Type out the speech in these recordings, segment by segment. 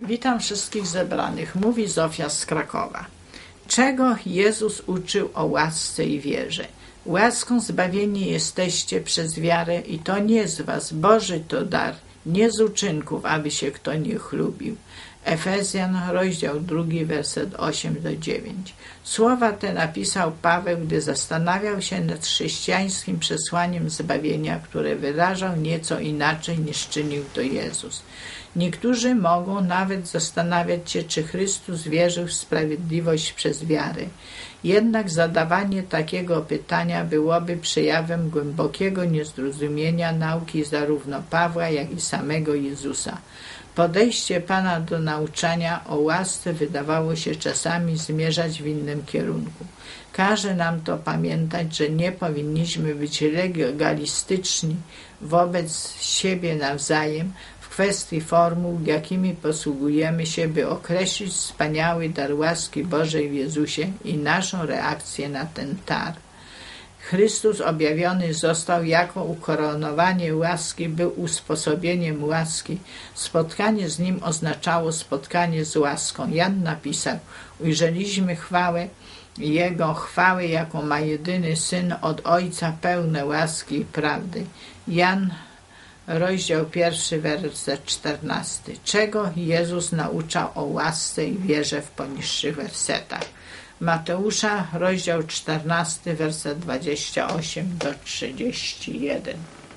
Witam wszystkich zebranych, mówi Zofia z Krakowa. Czego Jezus uczył o łasce i wierze? Łaską zbawieni jesteście przez wiarę i to nie z was, Boży to dar, nie z uczynków, aby się kto nie chlubił. Efezjan, rozdział 2, werset 8-9. Słowa te napisał Paweł, gdy zastanawiał się nad chrześcijańskim przesłaniem zbawienia, które wyrażał nieco inaczej niż czynił to Jezus. Niektórzy mogą nawet zastanawiać się, czy Chrystus wierzył w sprawiedliwość przez wiarę. Jednak zadawanie takiego pytania byłoby przejawem głębokiego niezrozumienia nauki zarówno Pawła, jak i samego Jezusa. Podejście Pana do nauczania o łasce wydawało się czasami zmierzać w innym kierunku. Każe nam to pamiętać, że nie powinniśmy być legalistyczni wobec siebie nawzajem w kwestii formuł, jakimi posługujemy się, by określić wspaniały dar łaski Bożej w Jezusie i naszą reakcję na ten dar. Chrystus objawiony został jako ukoronowanie łaski, był usposobieniem łaski. Spotkanie z Nim oznaczało spotkanie z łaską. Jan napisał: ujrzeliśmy Jego chwałę, jaką ma jedyny Syn od Ojca, pełne łaski i prawdy. Jan, rozdział 1, werset 14. Czego Jezus nauczał o łasce i wierze w poniższych wersetach? Mateusza, rozdział 14, werset 28-31.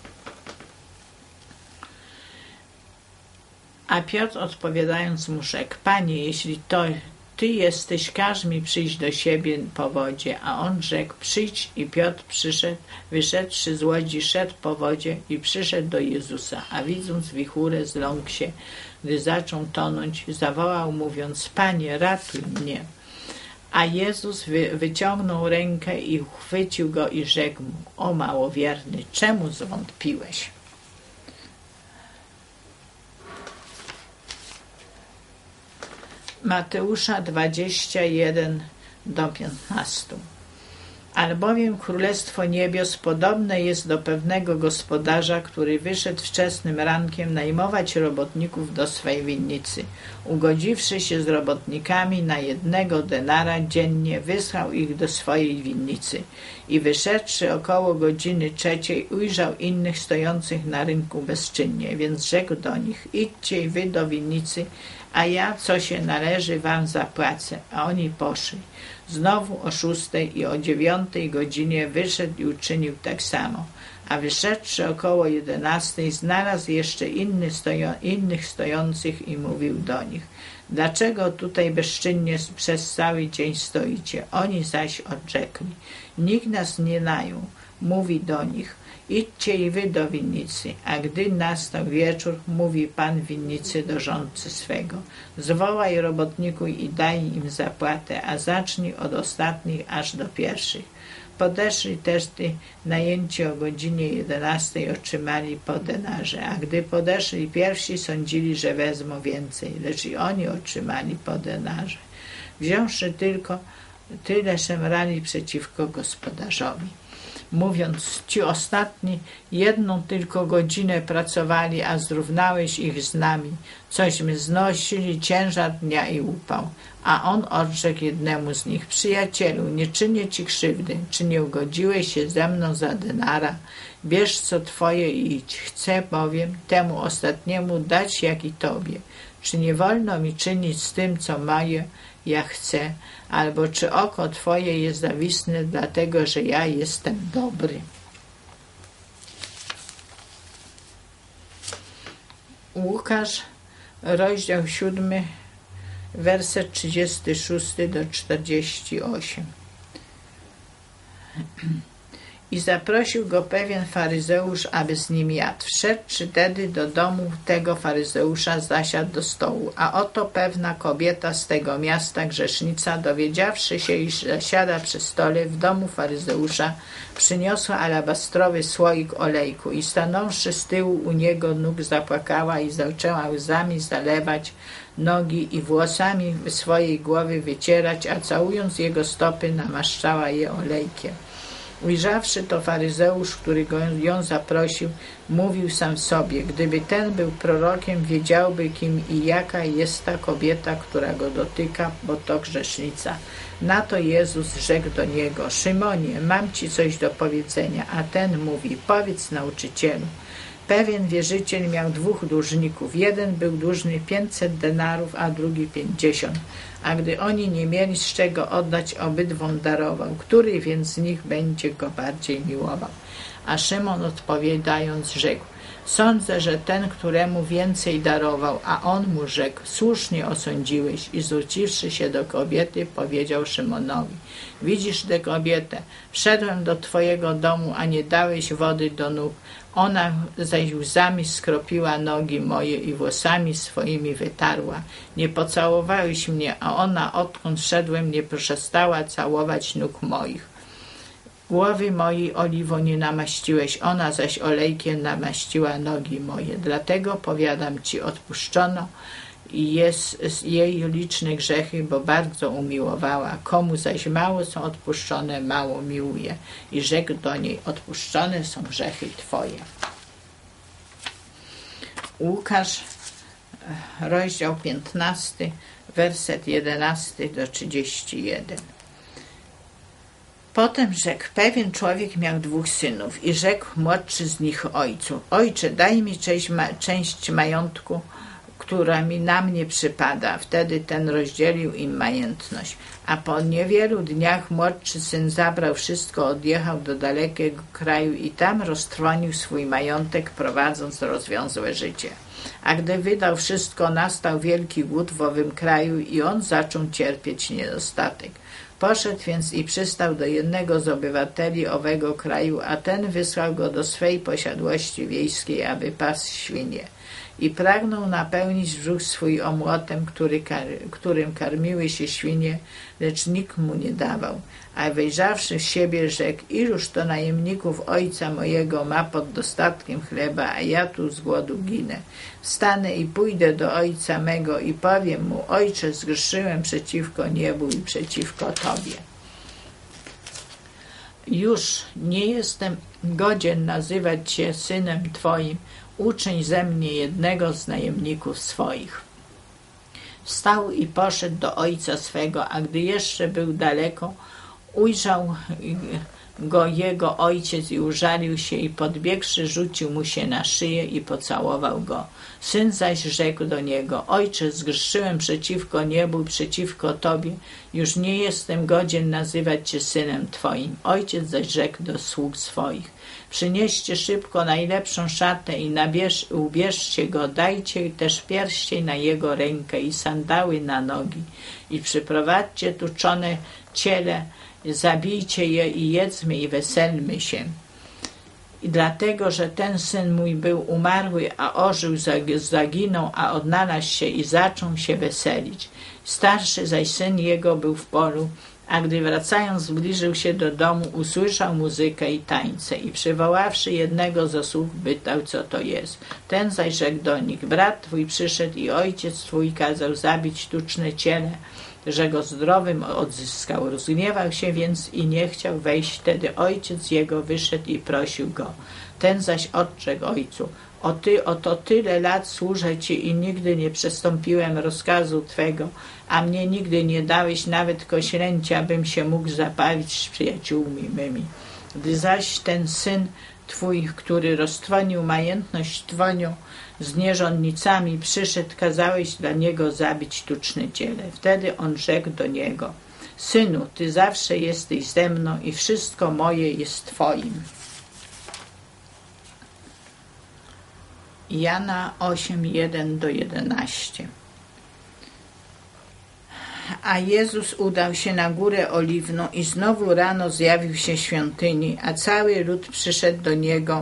A Piotr odpowiadając mu rzekł: Panie, jeśli to Ty jesteś, każ mi przyjść do siebie po wodzie. A on rzekł: przyjdź. I Piotr wyszedłszy z łodzi, szedł po wodzie i przyszedł do Jezusa. A widząc wichurę, zląkł się, gdy zaczął tonąć, zawołał mówiąc: Panie, ratuj mnie. A Jezus wyciągnął rękę i uchwycił go i rzekł mu: o małowierny, czemu zwątpiłeś? Mateusza 21-15. Albowiem Królestwo Niebios podobne jest do pewnego gospodarza, który wyszedł wczesnym rankiem najmować robotników do swej winnicy. Ugodziwszy się z robotnikami na 1 denara dziennie, wysłał ich do swojej winnicy. I wyszedłszy około godziny 3, ujrzał innych stojących na rynku bezczynnie, więc rzekł do nich: idźcie i wy do winnicy, a ja, co się należy, wam zapłacę. A oni poszli. Znowu o 6 i o 9 godzinie wyszedł i uczynił tak samo. A wyszedłszy około 11, znalazł jeszcze innych stojących i mówił do nich: dlaczego tutaj bezczynnie przez cały dzień stoicie? Oni zaś odrzekli: nikt nas nie najął. Mówi do nich: idźcie i wy do winnicy. A gdy nastał wieczór, mówi pan winnicy do rządcy swego: zwołaj robotników i daj im zapłatę, a zacznij od ostatnich aż do pierwszych. Podeszli też najęci o godzinie 11, otrzymali po denarze, a gdy podeszli pierwsi, sądzili, że wezmą więcej, lecz i oni otrzymali po denarze. Wziąwszy tylko tyle, szemrali przeciwko gospodarzowi, mówiąc: ci ostatni 1 tylko godzinę pracowali, a zrównałeś ich z nami, cośmy znosili ciężar dnia i upał. A on odrzekł jednemu z nich: przyjacielu, nie czynię ci krzywdy, czy nie ugodziłeś się ze mną za denara? Bierz co twoje i idź. Chcę bowiem temu ostatniemu dać, jak i tobie. Czy nie wolno mi czynić z tym, co moje, ja chcę? Albo czy oko twoje jest zawisne, dlatego że ja jestem dobry? Łukasz, rozdział 7, werset 36-48. I zaprosił go pewien faryzeusz, aby z nim jadł. Wszedłszy tedy do domu tego faryzeusza, zasiadł do stołu. A oto pewna kobieta z tego miasta, grzesznica, dowiedziawszy się, iż zasiada przy stole w domu faryzeusza, przyniosła alabastrowy słoik olejku i stanąwszy z tyłu u niego nóg, zapłakała i zaczęła łzami zalewać nogi i włosami swojej głowy wycierać, a całując jego stopy, namaszczała je olejkiem. Ujrzawszy to faryzeusz, który ją zaprosił, mówił sam w sobie: gdyby ten był prorokiem, wiedziałby, kim i jaka jest ta kobieta, która go dotyka, bo to grzesznica. Na to Jezus rzekł do niego: Szymonie, mam ci coś do powiedzenia. A ten mówi: powiedz, nauczycielu. Pewien wierzyciel miał 2 dłużników. Jeden był dłużny 500 denarów, a drugi 50. A gdy oni nie mieli z czego oddać, obydwom darował. Który więc z nich będzie go bardziej miłował? A Szymon odpowiadając rzekł: sądzę, że ten, któremu więcej darował. A on mu rzekł: słusznie osądziłeś. I zwróciwszy się do kobiety, powiedział Szymonowi: widzisz tę kobietę? Wszedłem do twojego domu, a nie dałeś wody do nóg. Ona zaś łzami skropiła nogi moje i włosami swoimi wytarła. Nie pocałowałeś mnie, a ona, odkąd szedłem, nie przestała całować nóg moich. Głowy mojej oliwą nie namaściłeś, ona zaś olejkiem namaściła nogi moje. Dlatego powiadam ci, odpuszczono jest jej liczne grzechy, bo bardzo umiłowała. Komu zaś mało są odpuszczone, mało miłuje. I rzekł do niej: odpuszczone są grzechy twoje. Łukasz, rozdział 15, werset 11 do 31. Potem rzekł: pewien człowiek miał 2 synów i rzekł młodszy z nich ojcu: ojcze, daj mi część majątku, która mi na mnie przypada. Wtedy ten rozdzielił im majętność. A po niewielu dniach młodszy syn zabrał wszystko, odjechał do dalekiego kraju i tam roztrwonił swój majątek, prowadząc rozwiązłe życie. A gdy wydał wszystko, nastał wielki głód w owym kraju i on zaczął cierpieć niedostatek. Poszedł więc i przystał do jednego z obywateli owego kraju, a ten wysłał go do swej posiadłości wiejskiej, aby pasł świnie. I pragnął napełnić brzuch swój omłotem, którym karmiły się świnie, lecz nikt mu nie dawał. A wejrzawszy w siebie, rzekł: iluż to najemników ojca mojego ma pod dostatkiem chleba, a ja tu z głodu ginę. Wstanę i pójdę do ojca mego i powiem mu: ojcze, zgrzeszyłem przeciwko niebu i przeciwko tobie. Już nie jestem godzien nazywać się synem twoim. Uczyń ze mnie jednego z najemników swoich. Wstał i poszedł do ojca swego, a gdy jeszcze był daleko, ujrzał go jego ojciec i użalił się i podbiegłszy, rzucił mu się na szyję i pocałował go. Syn zaś rzekł do niego: ojcze, zgrzeszyłem przeciwko niebu i przeciwko tobie, już nie jestem godzien nazywać cię synem twoim. Ojciec zaś rzekł do sług swoich: przynieście szybko najlepszą szatę i ubierzcie go, dajcie też pierścień na jego rękę i sandały na nogi i przyprowadźcie tuczone ciele, zabijcie je i jedzmy i weselmy się. I dlatego, że ten syn mój był umarły, a ożył, zaginął, a odnalazł się i zaczął się weselić. Starszy zaś syn jego był w polu, a gdy wracając zbliżył się do domu, usłyszał muzykę i tańce i przywoławszy jednego ze sług, pytał, co to jest. Ten zaś rzekł do nich: brat twój przyszedł i ojciec twój kazał zabić tuczne ciele, że go zdrowym odzyskał. Rozgniewał się więc i nie chciał wejść. Wtedy ojciec jego wyszedł i prosił go. Ten zaś odrzekł ojcu: oto tyle lat służę ci i nigdy nie przestąpiłem rozkazu twego, a mnie nigdy nie dałeś nawet koślęci, abym się mógł zabawić z przyjaciółmi mymi. Gdy zaś ten syn twój, który roztrwonił majętność twonią z nierządnicami, przyszedł, kazałeś dla niego zabić tuczne ciele. Wtedy on rzekł do niego: synu, ty zawsze jesteś ze mną i wszystko moje jest twoim. Jana 8, 1-11. A Jezus udał się na Górę Oliwną i znowu rano zjawił się w świątyni, a cały lud przyszedł do niego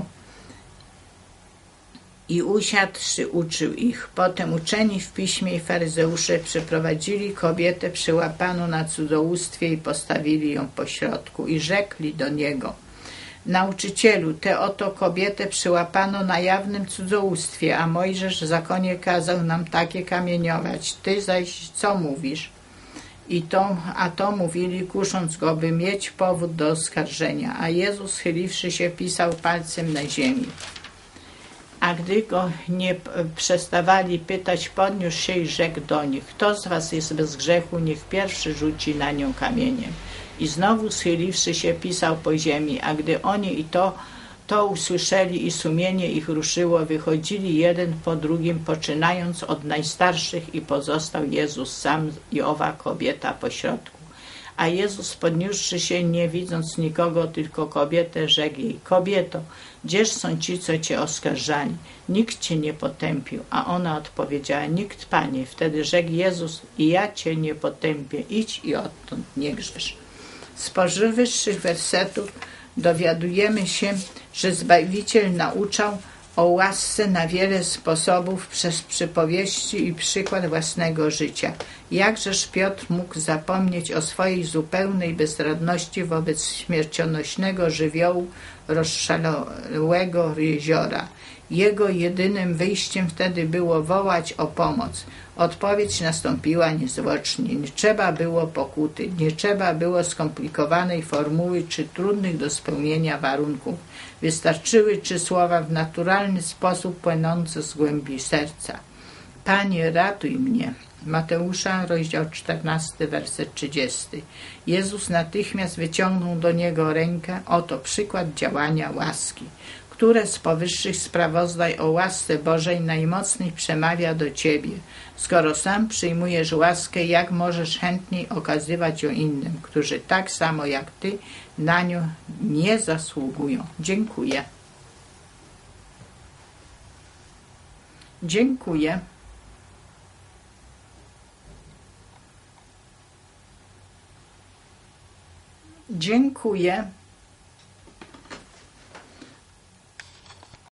i usiadłszy uczył ich. Potem uczeni w piśmie i faryzeusze przyprowadzili kobietę przyłapaną na cudzołóstwie i postawili ją pośrodku i rzekli do niego: nauczycielu, tę oto kobietę przyłapano na jawnym cudzołóstwie, a Mojżesz w zakonie kazał nam takie kamieniować. Ty zaś co mówisz? A to mówili, kusząc go, by mieć powód do oskarżenia. A Jezus, schyliwszy się, pisał palcem na ziemi. A gdy go nie przestawali pytać, podniósł się i rzekł do nich: kto z was jest bez grzechu, niech pierwszy rzuci na nią kamieniem. I znowu schyliwszy się, pisał po ziemi. A gdy oni to usłyszeli i sumienie ich ruszyło, wychodzili jeden po drugim, poczynając od najstarszych, i pozostał Jezus sam i owa kobieta pośrodku. A Jezus, podniósłszy się, nie widząc nikogo, tylko kobietę, rzekł jej: kobieto, gdzież są ci, co cię oskarżali? Nikt cię nie potępił. A ona odpowiedziała: nikt, Panie. Wtedy rzekł Jezus: i ja cię nie potępię, idź i odtąd nie grzesz. Z powyższych wersetów dowiadujemy się, że Zbawiciel nauczał o łasce na wiele sposobów przez przypowieści i przykład własnego życia. Jakżeż Piotr mógł zapomnieć o swojej zupełnej bezradności wobec śmiercionośnego żywiołu rozszalałego jeziora. Jego jedynym wyjściem wtedy było wołać o pomoc. Odpowiedź nastąpiła niezwłocznie. Nie trzeba było pokuty, nie trzeba było skomplikowanej formuły czy trudnych do spełnienia warunków. Wystarczyły 3 słowa w naturalny sposób płynące z głębi serca. Panie, ratuj mnie. Mateusza, rozdział 14, werset 30. Jezus natychmiast wyciągnął do niego rękę. Oto przykład działania łaski. Które z powyższych sprawozdań o łasce Bożej najmocniej przemawia do ciebie? Skoro sam przyjmujesz łaskę, jak możesz chętniej okazywać ją innym, którzy tak samo jak ty na nią nie zasługują? Dziękuję. Dziękuję. Dziękuję.